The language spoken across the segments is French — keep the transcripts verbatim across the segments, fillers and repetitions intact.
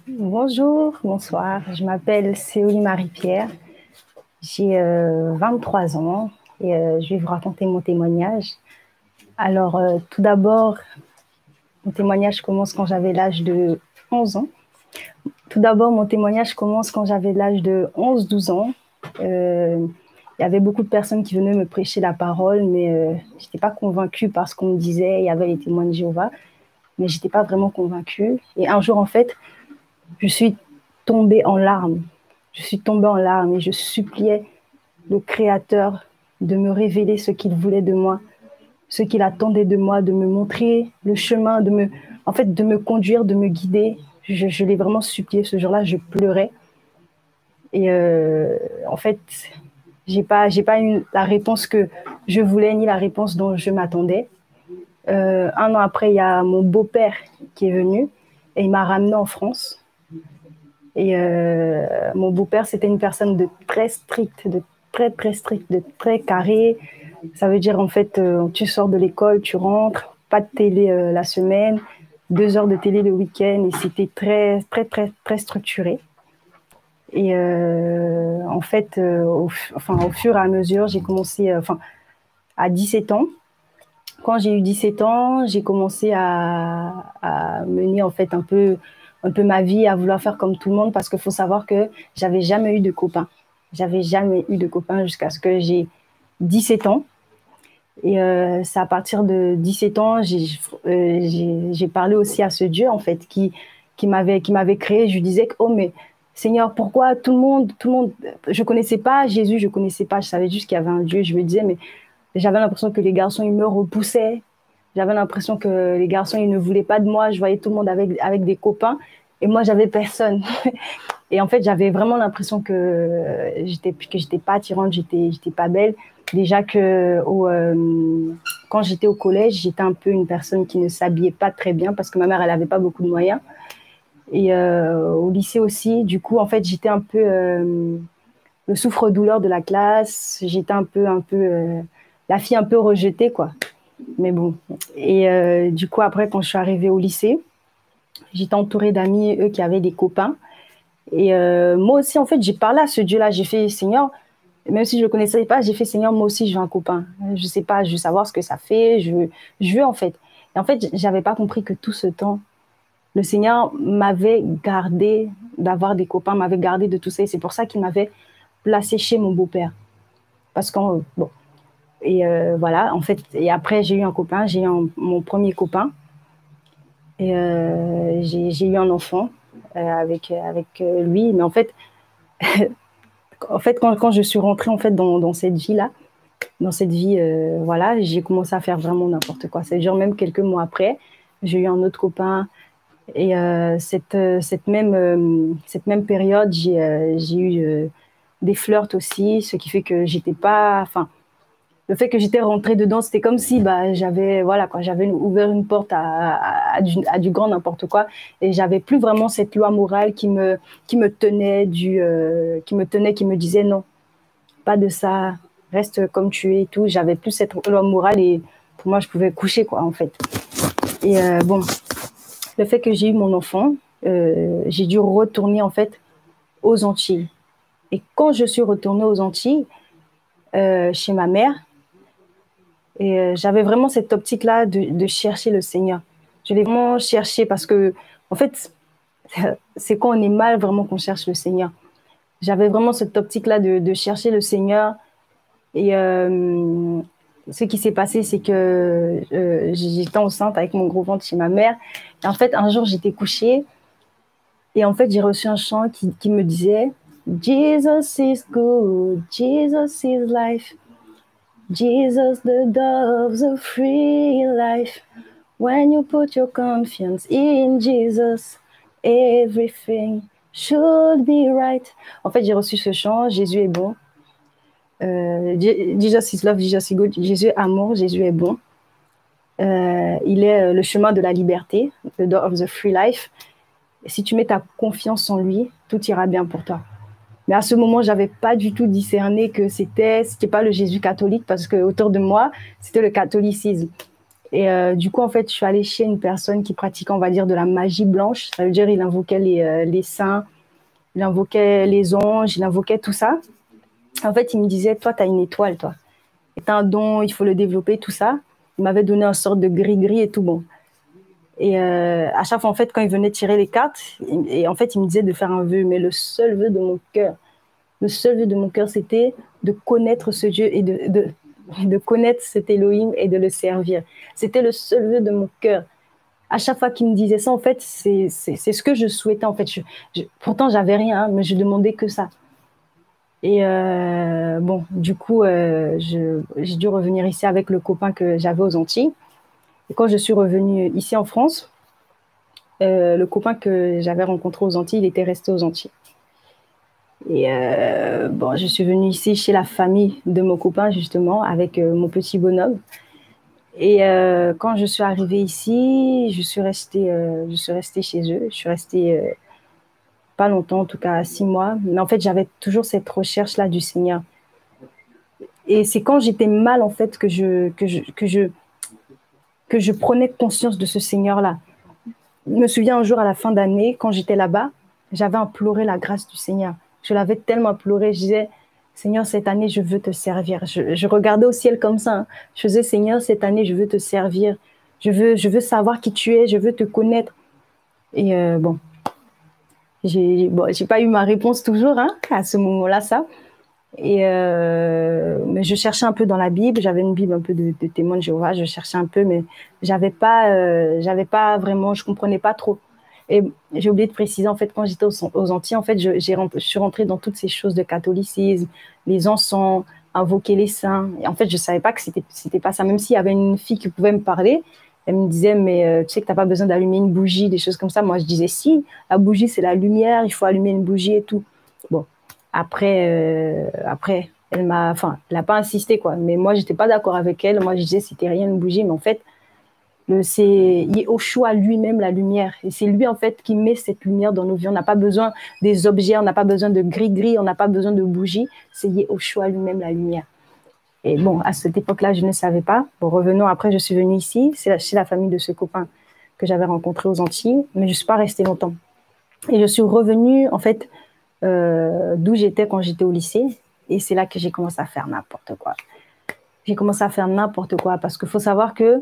Bonjour, bonsoir. Je m'appelle Céolie Marie-Pierre. J'ai euh, vingt-trois ans et euh, je vais vous raconter mon témoignage. Alors, euh, tout d'abord, mon témoignage commence quand j'avais l'âge de onze ans. Tout d'abord, mon témoignage commence quand j'avais l'âge de onze douze ans. Euh, il y avait beaucoup de personnes qui venaient me prêcher la parole, mais euh, je n'étais pas convaincue par ce qu'on me disait. Il y avait les témoins de Jéhovah, mais je n'étais pas vraiment convaincue. Et un jour, en fait, je suis tombée en larmes. Je suis tombée en larmes et je suppliais le Créateur de me révéler ce qu'il voulait de moi, ce qu'il attendait de moi, de me montrer le chemin, de me, en fait, de me conduire, de me guider. Je, je l'ai vraiment supplié ce jour-là, je pleurais. Et euh, en fait, j'ai pas, j'ai pas eu la réponse que je voulais ni la réponse dont je m'attendais. Euh, un an après, il y a mon beau-père qui est venu et il m'a ramené en France. Et euh, mon beau-père, c'était une personne de très stricte, de très, très stricte, de très carré. Ça veut dire, en fait, euh, tu sors de l'école, tu rentres, pas de télé euh, la semaine, deux heures de télé le week-end. Et c'était très, très, très, très structuré. Et euh, en fait, euh, au, enfin, au fur et à mesure, j'ai commencé, euh, enfin, à dix-sept ans. Quand j'ai eu dix-sept ans, j'ai commencé à, à mener, en fait, un peu un peu ma vie, à vouloir faire comme tout le monde, parce qu'il faut savoir que j'avais jamais eu de copains. J'avais jamais eu de copains jusqu'à ce que j'ai dix-sept ans. Et euh, c'est à partir de dix-sept ans, j'ai euh, j'ai parlé aussi à ce Dieu, en fait, qui, qui m'avait qui m'avait créé. Je lui disais que, oh, mais Seigneur, pourquoi tout le monde, tout le monde, je connaissais pas Jésus, je connaissais pas, je savais juste qu'il y avait un Dieu. Je me disais, mais j'avais l'impression que les garçons, ils me repoussaient. J'avais l'impression que les garçons, ils ne voulaient pas de moi. Je voyais tout le monde avec, avec des copains. Et moi, j'avais personne. Et en fait, j'avais vraiment l'impression que j'étais que j'étais pas attirante, j'étais j'étais pas belle. Déjà que au, euh, quand j'étais au collège, j'étais un peu une personne qui ne s'habillait pas très bien parce que ma mère, elle avait pas beaucoup de moyens. Et euh, au lycée aussi, du coup, en fait, j'étais un peu euh, le souffre-douleur de la classe. J'étais un peu un peu euh, la fille un peu rejetée, quoi. Mais bon. Et euh, du coup, après, quand je suis arrivée au lycée, j'étais entourée d'amis, eux, qui avaient des copains. Et euh, moi aussi, en fait, j'ai parlé à ce Dieu-là. J'ai fait, Seigneur, même si je ne le connaissais pas, j'ai fait, Seigneur, moi aussi, je veux un copain. Je ne sais pas, je veux savoir ce que ça fait. Je veux, je veux en fait. Et en fait, je n'avais pas compris que tout ce temps, le Seigneur m'avait gardé d'avoir des copains, m'avait gardé de tout ça. Et c'est pour ça qu'il m'avait placé chez mon beau-père. Parce que, bon, et euh, voilà, en fait, et après, j'ai eu un copain, j'ai eu un, mon premier copain. Et euh, j'ai eu un enfant euh, avec, avec euh, lui. Mais en fait, en fait quand, quand je suis rentrée en fait, dans, dans cette vie-là, dans cette vie, euh, voilà, j'ai commencé à faire vraiment n'importe quoi. C'est genre même quelques mois après, j'ai eu un autre copain. Et euh, cette, euh, cette, même, euh, cette même période, j'ai euh, eu euh, des flirts aussi, ce qui fait que j'étais pas... Enfin, le fait que j'étais rentrée dedans, c'était comme si bah, j'avais voilà, quoi, j'avais ouvert une porte à, à, à, du, à du grand n'importe quoi. Et j'avais plus vraiment cette loi morale qui me, qui me tenait, du, euh, qui me tenait, qui me disait non, pas de ça, reste comme tu es et tout. J'avais plus cette loi morale et pour moi, je pouvais coucher, quoi, en fait. Et euh, bon, le fait que j'ai eu mon enfant, euh, j'ai dû retourner, en fait, aux Antilles. Et quand je suis retournée aux Antilles, euh, chez ma mère, et euh, j'avais vraiment cette optique-là de, de chercher le Seigneur. Je l'ai vraiment cherché parce que, en fait, c'est quand on est mal vraiment qu'on cherche le Seigneur. J'avais vraiment cette optique-là de, de chercher le Seigneur. Et euh, ce qui s'est passé, c'est que euh, j'étais enceinte avec mon gros ventre chez ma mère. Et en fait, un jour, j'étais couchée. Et en fait, j'ai reçu un chant qui, qui me disait « Jesus is good, Jesus is life. Jesus, the doves of free life. When you put your confiance in Jesus, everything should be right. » En fait, j'ai reçu ce chant, Jésus est bon. Euh, Jesus is love, Jesus is good. Jésus est amour, Jésus est bon. Euh, il est le chemin de la liberté, the door of the free life. Et si tu mets ta confiance en lui, tout ira bien pour toi. Mais à ce moment, je n'avais pas du tout discerné que c'était c'était pas le Jésus catholique parce que autour de moi, c'était le catholicisme. Et euh, du coup, en fait, je suis allée chez une personne qui pratique, on va dire, de la magie blanche. Ça veut dire il invoquait les, euh, les saints, il invoquait les anges, il invoquait tout ça. En fait, il me disait, toi, tu as une étoile, toi. Et tu as un don, il faut le développer, tout ça. Il m'avait donné un sorte de gris-gris et tout bon. Et euh, à chaque fois, en fait, quand il venait tirer les cartes, et, et en fait, il me disait de faire un vœu. Mais le seul vœu de mon cœur, le seul vœu de mon cœur, c'était de connaître ce Dieu et de, de, de connaître cet Elohim et de le servir. C'était le seul vœu de mon cœur. À chaque fois qu'il me disait ça, en fait, c'est ce que je souhaitais. En fait, je, je, pourtant, j'avais rien, hein, mais je demandais que ça. Et euh, bon, du coup, euh, j'ai dû revenir ici avec le copain que j'avais aux Antilles. Et quand je suis revenue ici en France, euh, le copain que j'avais rencontré aux Antilles, il était resté aux Antilles. Et euh, bon, je suis venue ici chez la famille de mon copain, justement, avec euh, mon petit bonhomme. Et euh, quand je suis arrivée ici, je suis restée, euh, je suis restée chez eux. Je suis restée euh, pas longtemps, en tout cas six mois. Mais en fait, j'avais toujours cette recherche-là du Seigneur. Et c'est quand j'étais mal, en fait, que je, que je, que je, que je prenais conscience de ce Seigneur-là. Je me souviens un jour à la fin d'année, quand j'étais là-bas, j'avais imploré la grâce du Seigneur. Je l'avais tellement imploré, je disais, Seigneur, cette année, je veux te servir. Je, je regardais au ciel comme ça. Hein. Je disais, Seigneur, cette année, je veux te servir. Je veux, je veux savoir qui tu es, je veux te connaître. Et euh, bon, j'ai bon, j'ai pas eu ma réponse toujours hein, à ce moment-là, ça. Et euh, mais je cherchais un peu dans la Bible, j'avais une Bible un peu de, de témoins de Jéhovah, je cherchais un peu, mais j'avais pas, euh, j'avais pas vraiment, je comprenais pas trop. Et j'ai oublié de préciser, en fait, quand j'étais aux, aux Antilles, en fait, je, j'ai, je suis rentrée dans toutes ces choses de catholicisme, les encens, invoquer les saints. Et en fait, je savais pas que c'était, c'était pas ça. Même s'il y avait une fille qui pouvait me parler, elle me disait, mais euh, tu sais que t'as pas besoin d'allumer une bougie, des choses comme ça. Moi, je disais, si, la bougie, c'est la lumière, il faut allumer une bougie et tout. Bon. Après, euh, après, elle m'a, enfin, elle n'a pas insisté quoi. Mais moi, j'étais pas d'accord avec elle. Moi, je disais c'était rien une bougie, mais en fait, le, c'est Yehoshua lui-même la lumière. Et c'est lui en fait qui met cette lumière dans nos vies. On n'a pas besoin des objets, on n'a pas besoin de gris-gris, on n'a pas besoin de bougies. C'est Yehoshua lui-même la lumière. Et bon, à cette époque-là, je ne savais pas. Bon, revenons. Après, je suis venue ici. C'est chez la famille de ce copain que j'avais rencontré aux Antilles, mais je suis pas restée longtemps. Et je suis revenue en fait. Euh, d'où j'étais quand j'étais au lycée. Et c'est là que j'ai commencé à faire n'importe quoi. J'ai commencé à faire n'importe quoi parce qu'il faut savoir que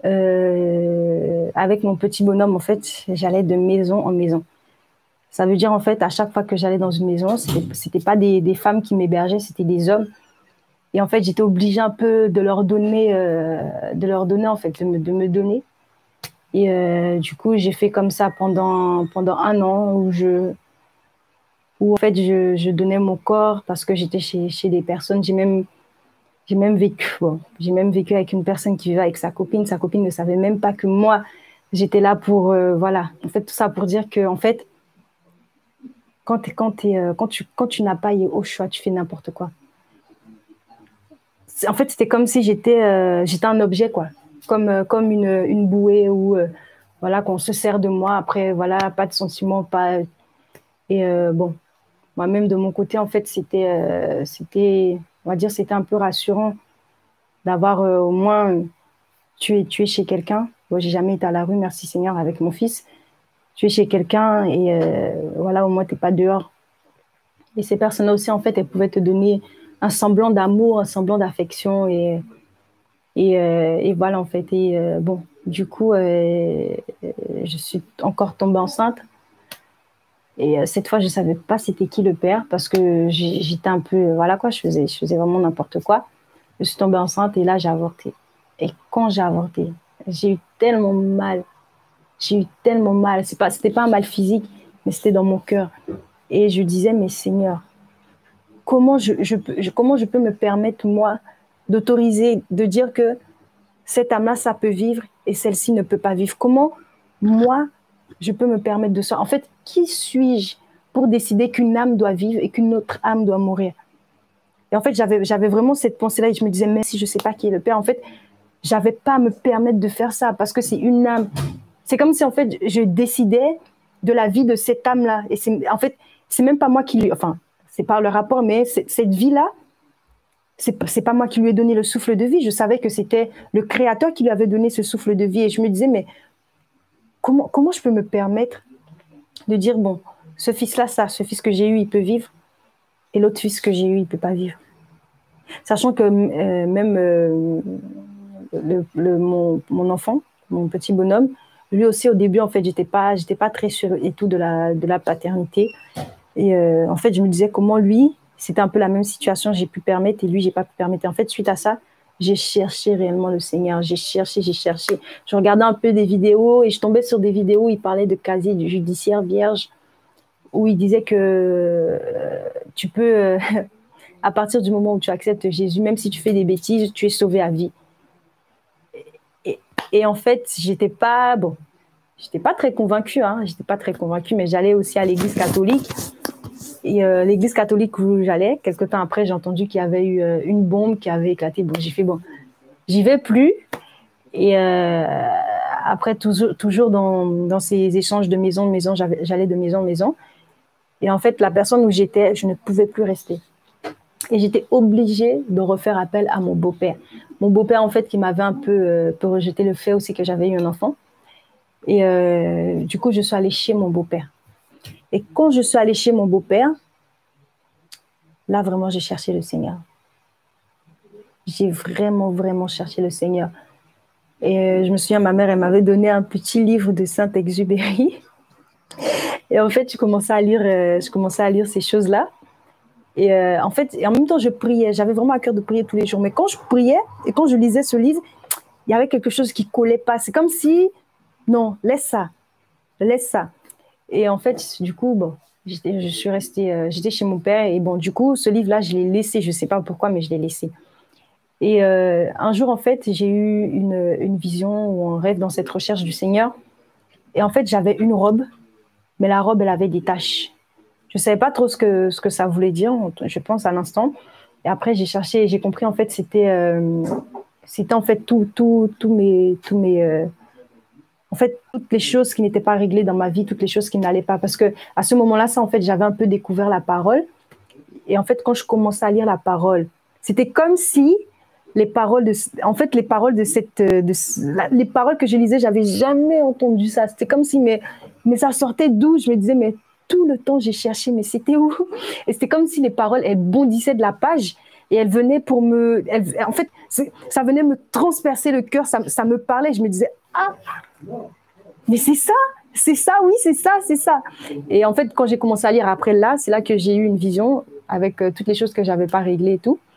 euh, avec mon petit bonhomme, en fait, j'allais de maison en maison. Ça veut dire, en fait, à chaque fois que j'allais dans une maison, c'était, c'était pas des, des femmes qui m'hébergeaient, c'était des hommes. Et en fait, j'étais obligée un peu de leur donner, euh, de leur donner, en fait, de me, de me donner. Et euh, du coup, j'ai fait comme ça pendant, pendant un an où je... où en fait je, je donnais mon corps parce que j'étais chez, chez des personnes. J'ai même, j'ai même vécu, bon, j'ai même vécu avec une personne qui vivait avec sa copine. Sa copine ne savait même pas que moi, j'étais là pour, euh, voilà. En fait, tout ça pour dire que, en fait, quand, t'es, quand, t'es, euh, quand tu, quand tu n'as pas au choix, tu fais n'importe quoi. C'est, en fait, c'était comme si j'étais, euh, j'étais un objet, quoi. Comme, euh, comme une, une bouée où, euh, voilà, qu'on se sert de moi. Après, voilà, pas de sentiments, pas. Et euh, bon. Moi-même, de mon côté, en fait, c'était, euh, c'était, on va dire, c'était un peu rassurant d'avoir euh, au moins euh, tué, tué chez quelqu'un. Moi, j'ai jamais été à la rue, merci Seigneur, avec mon fils. Tu es chez quelqu'un et euh, voilà, au moins, tu n'es pas dehors. Et ces personnes-là aussi, en fait, elles pouvaient te donner un semblant d'amour, un semblant d'affection. Et, et, euh, et voilà, en fait. Et euh, bon, du coup, euh, je suis encore tombée enceinte. Et euh, cette fois, je ne savais pas c'était qui le père parce que j'étais un peu, voilà quoi, je faisais, je faisais vraiment n'importe quoi. Je suis tombée enceinte et là, j'ai avorté. Et quand j'ai avorté, j'ai eu tellement mal. J'ai eu tellement mal. Ce n'était pas un mal physique, mais c'était dans mon cœur. Et je disais, mais Seigneur, comment je, je, je, comment je peux me permettre, moi, d'autoriser, de dire que cette âme-là, ça peut vivre et celle-ci ne peut pas vivre? Comment, moi, je peux me permettre de ça? En fait, qui suis-je pour décider qu'une âme doit vivre et qu'une autre âme doit mourir? Et en fait, j'avais, j'avais vraiment cette pensée-là et je me disais, mais si je ne sais pas qui est le Père, en fait, je n'avais pas à me permettre de faire ça parce que c'est une âme. C'est comme si, en fait, je décidais de la vie de cette âme-là. Et c'est, en fait, c'est même pas moi qui lui... Enfin, c'est par le rapport, mais cette vie-là, c'est c'est pas moi qui lui ai donné le souffle de vie. Je savais que c'était le Créateur qui lui avait donné ce souffle de vie. Et je me disais, mais comment, comment je peux me permettre de dire, bon, ce fils-là, ça, ce fils que j'ai eu, il peut vivre, et l'autre fils que j'ai eu, il peut pas vivre. Sachant que euh, même euh, le, le, mon, mon enfant, mon petit bonhomme, lui aussi, au début, en fait, j'étais pas, j'étais pas très sûre et tout de la, de la paternité. Et euh, en fait, je me disais comment lui, c'était un peu la même situation, j'ai pu permettre et lui, j'ai pas pu permettre. Et en fait, suite à ça, j'ai cherché réellement le Seigneur. J'ai cherché, j'ai cherché. Je regardais un peu des vidéos et je tombais sur des vidéos où il parlait de casier du judiciaire vierge, où il disait que euh, tu peux, euh, à partir du moment où tu acceptes Jésus, même si tu fais des bêtises, tu es sauvé à vie. Et, et en fait, j'étais pas, bon, j'étais pas très convaincue, hein, j'étais pas très convaincue, mais j'allais aussi à l'église catholique. Et euh, l'église catholique où j'allais, quelque temps après, j'ai entendu qu'il y avait eu euh, une bombe qui avait éclaté. Bon, j'ai fait, bon, j'y vais plus. Et euh, après, toujours, toujours dans, dans ces échanges de maison en maison, j'allais de maison en maison. Et en fait, la personne où j'étais, je ne pouvais plus rester. Et j'étais obligée de refaire appel à mon beau-père. Mon beau-père, en fait, qui m'avait un peu, euh, peu rejeté le fait aussi que j'avais eu un enfant. Et euh, du coup, je suis allée chez mon beau-père. Et quand je suis allée chez mon beau-père, là, vraiment, j'ai cherché le Seigneur. J'ai vraiment, vraiment cherché le Seigneur. Et euh, je me souviens, ma mère, elle m'avait donné un petit livre de Saint-Exupéry. Et en fait, je commençais à lire, euh, je commençais à lire ces choses-là. Et euh, en fait, et en même temps, je priais. J'avais vraiment à cœur de prier tous les jours. Mais quand je priais et quand je lisais ce livre, il y avait quelque chose qui collait pas. C'est comme si, non, laisse ça, laisse ça. Et en fait, du coup, bon, je suis restée, euh, j'étais chez mon père. Et bon, du coup, ce livre-là, je l'ai laissé. Je sais pas pourquoi, mais je l'ai laissé. Et euh, un jour, en fait, j'ai eu une, une vision ou un rêve dans cette recherche du Seigneur. Et en fait, j'avais une robe, mais la robe, elle avait des taches. Je ne savais pas trop ce que, ce que ça voulait dire, je pense, à l'instant. Et après, j'ai cherché et j'ai compris, en fait, c'était euh, c'était en fait tout, tout, tout mes... Tout mes euh, en fait, toutes les choses qui n'étaient pas réglées dans ma vie, toutes les choses qui n'allaient pas. Parce que à ce moment-là, ça, en fait, j'avais un peu découvert la parole. Et en fait, quand je commençais à lire la parole, c'était comme si les paroles de, en fait, les paroles de cette, de, les paroles que je lisais, j'avais jamais entendu ça. C'était comme si, mais, mais ça sortait d'où? Je me disais, mais tout le temps, j'ai cherché, mais c'était où? Et c'était comme si les paroles, elles bondissaient de la page et elles venaient pour me, elles, en fait, ça venait me transpercer le cœur, ça, ça me parlait. Je me disais, ah, mais c'est ça, c'est ça, oui, c'est ça, c'est ça. Et en fait, quand j'ai commencé à lire après là, c'est là que j'ai eu une vision avec euh, toutes les choses que j'avais pas réglées et tout.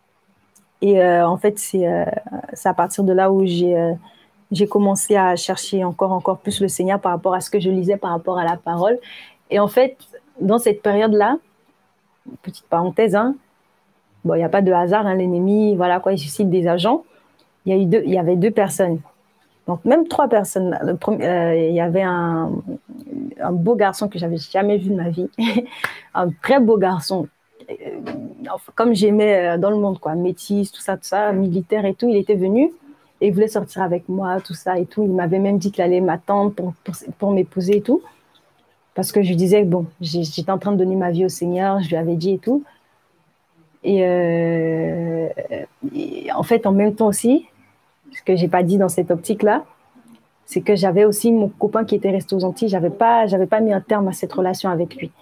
Et euh, en fait, c'est euh, à partir de là où j'ai euh, j'ai commencé à chercher encore, encore plus le Seigneur par rapport à ce que je lisais, par rapport à la parole. Et en fait, dans cette période-là, petite parenthèse, hein, bon, il n'y a pas de hasard, hein, l'ennemi, voilà quoi, il suscite des agents. Il y, a eu deux, il y avait deux personnes, donc même trois personnes. Le premier, euh, il y avait un, un beau garçon que j'avais jamais vu de ma vie, un très beau garçon, comme j'aimais dans le monde, quoi, métis, tout ça, tout ça, militaire et tout. Il était venu et il voulait sortir avec moi, tout ça et tout. Il m'avait même dit qu'il allait m'attendre pour, pour, pour m'épouser et tout. Parce que je lui disais, bon, j'étais en train de donner ma vie au Seigneur, je lui avais dit et tout. Et, euh, et en fait, en même temps aussi, ce que je n'ai pas dit dans cette optique-là, c'est que j'avais aussi mon copain qui était resté aux Antilles. Je n'avais pas, j'avais pas mis un terme à cette relation avec lui.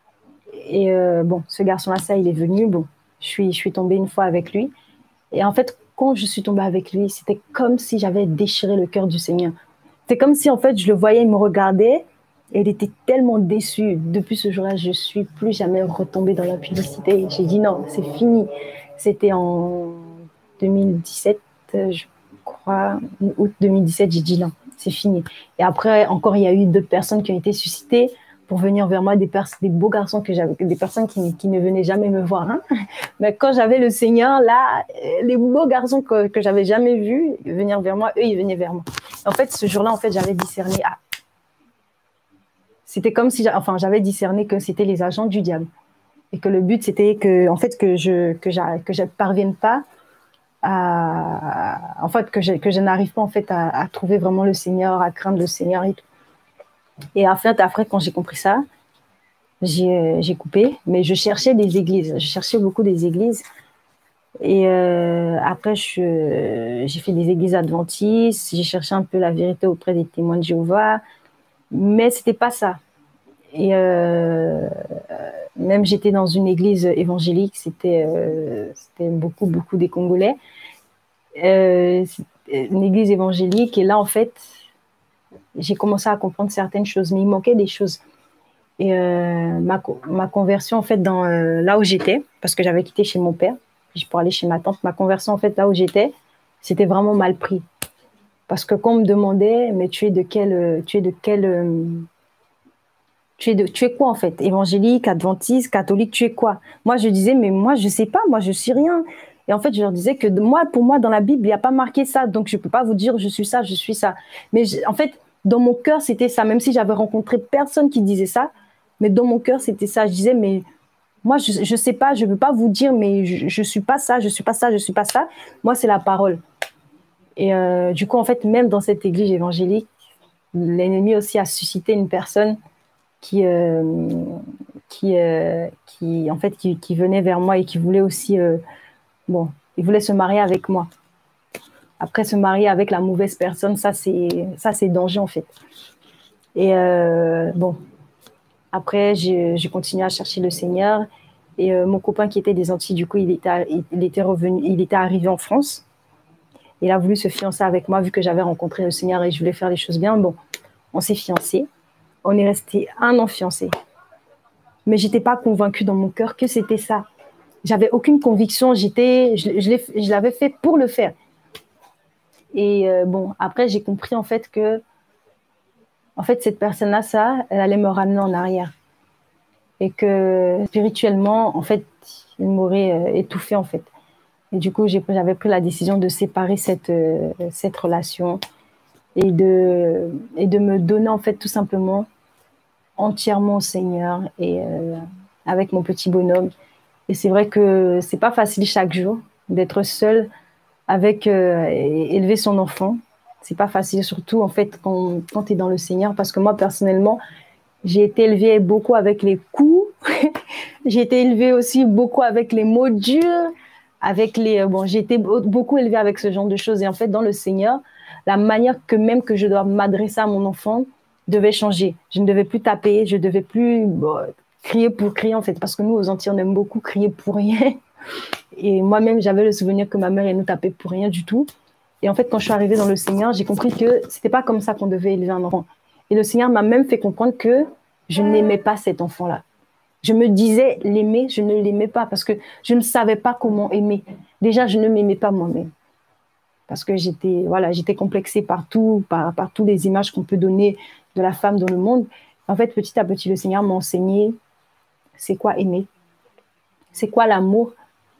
Et euh, bon, ce garçon-là, ça, il est venu. Bon, je suis, je suis tombée une fois avec lui. Et en fait, quand je suis tombée avec lui, c'était comme si j'avais déchiré le cœur du Seigneur. C'est comme si, en fait, je le voyais, il me regardait et il était tellement déçu. Depuis ce jour-là, je ne suis plus jamais retombée dans la publicité. J'ai dit non, c'est fini. C'était en deux mille dix-sept, je crois, août deux mille dix-sept, j'ai dit non, c'est fini. Et après, encore, il y a eu d'autres personnes qui ont été suscitées pour venir vers moi, des, des beaux garçons, que j'avais, des personnes qui, qui ne venaient jamais me voir. Hein. Mais quand j'avais le Seigneur, là, les beaux garçons que, que j'avais jamais vus venir vers moi, eux, ils venaient vers moi. En fait, ce jour-là, en fait, j'avais discerné, ah, c'était comme si, enfin, j'avais discerné que c'était les agents du diable. Et que le but, c'était que, en fait, que je, que que je parvienne pas à, en fait, que je, que je n'arrive pas, en fait, à, à trouver vraiment le Seigneur, à craindre le Seigneur et tout. Et en fait, après, quand j'ai compris ça, j'ai coupé. Mais je cherchais des églises. Je cherchais beaucoup des églises. Et euh, après, je- j'ai fait des églises adventistes, j'ai cherché un peu la vérité auprès des témoins de Jéhovah, mais c'était pas ça. Et euh, même j'étais dans une église évangélique, c'était euh, c'était beaucoup, beaucoup des Congolais. Euh, une église évangélique, et là, en fait, j'ai commencé à comprendre certaines choses, mais il manquait des choses. Et euh, ma, ma conversion, en fait, dans, euh, là où j'étais, parce que j'avais quitté chez mon père, puis pour aller chez ma tante, ma conversion, en fait, là où j'étais, c'était vraiment mal pris. Parce que quand on me demandait, mais tu es de quel, tu es de quel, euh, tu es de, tu es quoi en fait? Évangélique, adventiste, catholique, tu es quoi? Moi, je disais, mais moi, je sais pas, moi, je suis rien. Et en fait, je leur disais que de, moi, pour moi, dans la Bible, il n'y a pas marqué ça, donc je peux pas vous dire, je suis ça, je suis ça. Mais je, en fait, dans mon cœur, c'était ça, même si j'avais rencontré personne qui disait ça, mais dans mon cœur, c'était ça. Je disais, mais moi, je, je sais pas, je veux pas vous dire, mais je, je suis pas ça, je suis pas ça, je suis pas ça. Moi, c'est la parole. Et euh, du coup, en fait, même dans cette église évangélique, l'ennemi aussi a suscité une personne qui, euh, qui, euh, qui, en fait, qui, qui venait vers moi et qui voulait aussi, euh, bon, il voulait se marier avec moi. Après, se marier avec la mauvaise personne, ça, c'est, ça, c'est danger, en fait. Et euh, bon, après, j'ai, j'ai continué à chercher le Seigneur. Et euh, mon copain qui était des Antilles, du coup, il était, il était revenu, il était arrivé en France. Il a voulu se fiancer avec moi, vu que j'avais rencontré le Seigneur et je voulais faire les choses bien. Bon, on s'est fiancés. On est resté un an fiancés. Mais j'étais pas convaincue dans mon cœur que c'était ça. J'avais aucune conviction. J'étais, je, je, je l'avais fait pour le faire. Et euh, bon, après, j'ai compris en fait que, en fait, cette personne-là, ça, elle allait me ramener en arrière. Et que spirituellement, en fait, il m'aurait euh, étouffée, en fait. Et du coup, j'ai, j'avais pris la décision de séparer cette, euh, cette relation et de, et de me donner, en fait, tout simplement entièrement au Seigneur et euh, avec mon petit bonhomme. Et c'est vrai que c'est pas facile chaque jour d'être seul avec euh, élever son enfant. C'est pas facile, surtout en fait quand, quand tu es dans le Seigneur. Parce que moi, personnellement, j'ai été élevée beaucoup avec les coups. J'ai été élevée aussi beaucoup avec les mots durs. Avec les, bon, j'ai été beaucoup élevée avec ce genre de choses. Et en fait, dans le Seigneur, la manière que même que je dois m'adresser à mon enfant devait changer. Je ne devais plus taper, je ne devais plus bon, crier pour crier, en fait. Parce que nous, aux Antilles, on aime beaucoup crier pour rien. Et moi-même, j'avais le souvenir que ma mère, elle nous tapait pour rien du tout. Et en fait, quand je suis arrivée dans le Seigneur, j'ai compris que c'était pas comme ça qu'on devait élever un enfant. Et le Seigneur m'a même fait comprendre que je n'aimais pas cet enfant-là. Je me disais l'aimer, je ne l'aimais pas parce que je ne savais pas comment aimer. Déjà, je ne m'aimais pas moi-même parce que j'étais voilà, j'étais complexée par tout, par, par toutes les images qu'on peut donner de la femme dans le monde. En fait, petit à petit, le Seigneur m'a enseigné c'est quoi aimer, c'est quoi l'amour.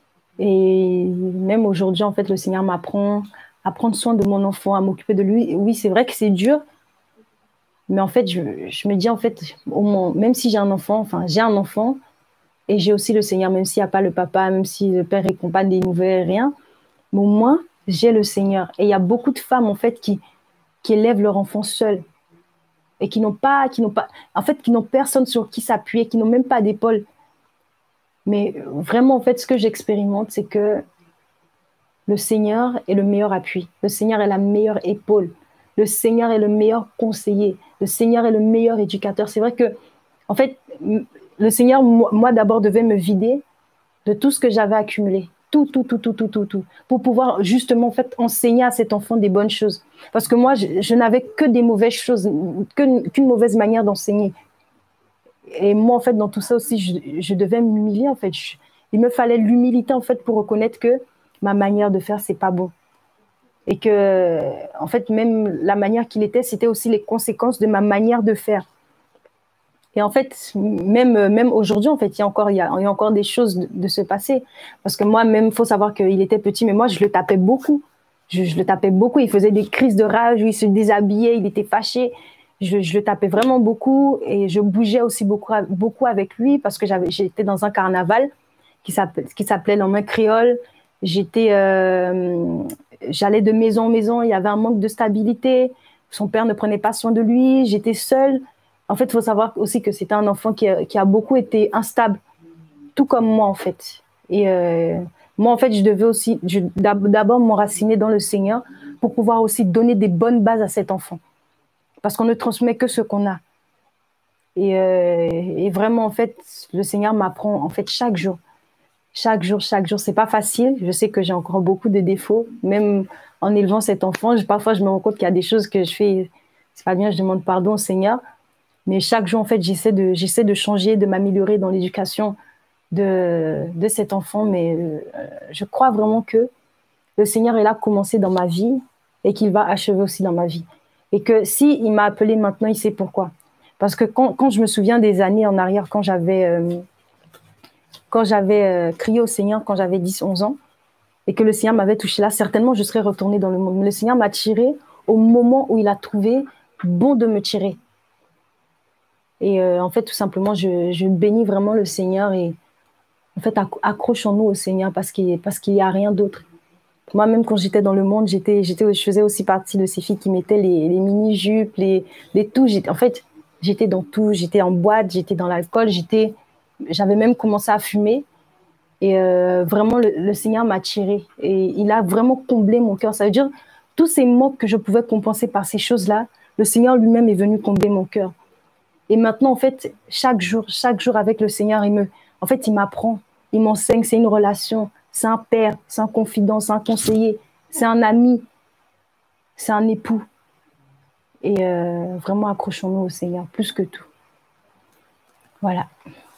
Et même aujourd'hui, en fait, le Seigneur m'apprend à prendre soin de mon enfant, à m'occuper de lui. Et oui, c'est vrai que c'est dur, mais en fait, je, je me dis, en fait, au moins, même si j'ai un enfant, enfin, j'ai un enfant, et j'ai aussi le Seigneur, même s'il n'y a pas le papa, même si le père ne répond pas des nouvelles, rien, mais au moins, j'ai le Seigneur. Et il y a beaucoup de femmes, en fait, qui, qui élèvent leur enfant seul et qui n'ont pas, qui n'ont pas, en fait, qui n'ont personne sur qui s'appuyer, qui n'ont même pas d'épaule. Mais vraiment, en fait, ce que j'expérimente, c'est que le Seigneur est le meilleur appui. Le Seigneur est la meilleure épaule. Le Seigneur est le meilleur conseiller. Le Seigneur est le meilleur éducateur. C'est vrai que, en fait, le Seigneur, moi, moi d'abord, devait me vider de tout ce que j'avais accumulé. Tout, tout, tout, tout, tout, tout, tout. Pour pouvoir justement, en fait, enseigner à cet enfant des bonnes choses. Parce que moi, je, je n'avais que des mauvaises choses, que, qu'une mauvaise manière d'enseigner. Et moi, en fait, dans tout ça aussi, je, je devais m'humilier, en fait. Je, il me fallait l'humilité, en fait, pour reconnaître que ma manière de faire, c'est pas bon. Et que, en fait, même la manière qu'il était, c'était aussi les conséquences de ma manière de faire. Et en fait, même, même aujourd'hui, en fait, il y a encore, il y a, il y a encore des choses de, de se passer. Parce que moi, même, il faut savoir qu'il était petit, mais moi, je le tapais beaucoup. Je, je le tapais beaucoup. Il faisait des crises de rage où il se déshabillait, il était fâché. Je, je le tapais vraiment beaucoup et je bougeais aussi beaucoup, beaucoup avec lui parce que j'avais, j'étais dans un carnaval qui s'appelait, qui s'appelait l'En-Main Créole. J'étais, euh, j'allais de maison en maison. Il y avait un manque de stabilité. Son père ne prenait pas soin de lui. J'étais seule. En fait, il faut savoir aussi que c'était un enfant qui a, qui a beaucoup été instable, tout comme moi, en fait. Et euh, Moi, en fait, je devais aussi d'abord m'enraciner dans le Seigneur pour pouvoir aussi donner des bonnes bases à cet enfant. Parce qu'on ne transmet que ce qu'on a. Et, euh, et vraiment, en fait, le Seigneur m'apprend en fait chaque jour. Chaque jour, chaque jour. C'est pas facile. Je sais que j'ai encore beaucoup de défauts. Même en élevant cet enfant, je, parfois, je me rends compte qu'il y a des choses que je fais, c'est pas bien, je demande pardon au Seigneur. Mais chaque jour, en fait, j'essaie de, j'essaie de changer, de m'améliorer dans l'éducation de, de cet enfant. Mais euh, je crois vraiment que le Seigneur est là commencé dans ma vie et qu'il va achever aussi dans ma vie. Et que si il m'a appelé maintenant, il sait pourquoi. Parce que quand, quand je me souviens des années en arrière, quand j'avais euh, quand j'avais euh, crié au Seigneur, quand j'avais dix, onze ans, et que le Seigneur m'avait touché là, certainement je serais retournée dans le monde. Mais le Seigneur m'a tiré au moment où il a trouvé bon de me tirer. Et euh, en fait, tout simplement, je, je bénis vraiment le Seigneur et en fait, accrochons-nous au Seigneur parce qu'il parce qu'il n'y a rien d'autre. Moi-même, quand j'étais dans le monde, j'étais, j'étais, je faisais aussi partie de ces filles qui mettaient les, les mini-jupes, les, les tout. J'étais, en fait, j'étais dans tout. J'étais en boîte, j'étais dans l'alcool, j'étais, j'avais même commencé à fumer. Et euh, vraiment, le, le Seigneur m'a tirée. Et il a vraiment comblé mon cœur. Ça veut dire, tous ces manques que je pouvais compenser par ces choses-là, le Seigneur lui-même est venu combler mon cœur. Et maintenant, en fait, chaque jour, chaque jour avec le Seigneur, il me, en fait, il m'apprend, il m'enseigne, c'est une relation, c'est un père, c'est un confident, c'est un conseiller, c'est un ami, c'est un époux. Et euh, vraiment, accrochons-nous au Seigneur, plus que tout. Voilà.